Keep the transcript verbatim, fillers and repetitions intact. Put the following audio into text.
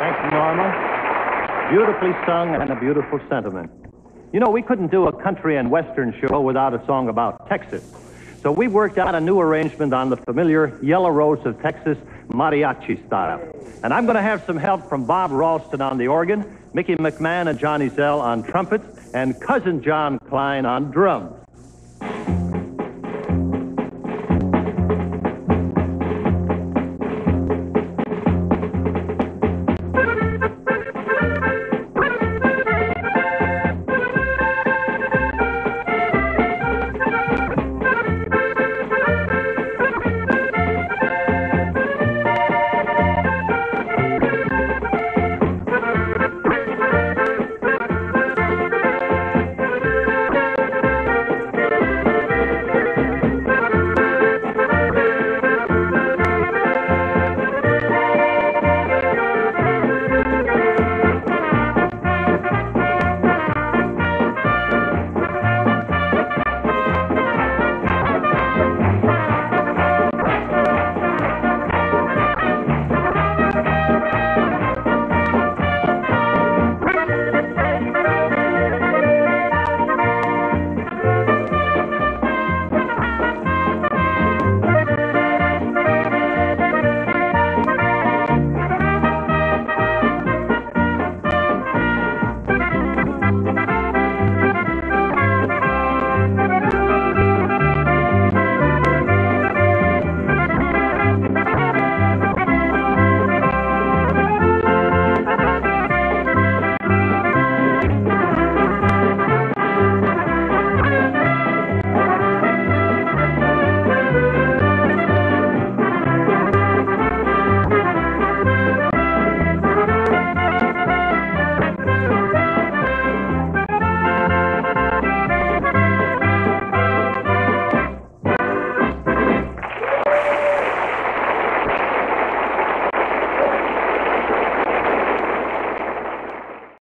Thanks, Norma. Beautifully sung and a beautiful sentiment. You know, we couldn't do a country and western show without a song about Texas. So we worked out a new arrangement on the familiar Yellow Rose of Texas mariachi style. And I'm going to have some help from Bob Ralston on the organ, Mickey McMahon and Johnny Zell on trumpet, and Cousin John Klein on drums.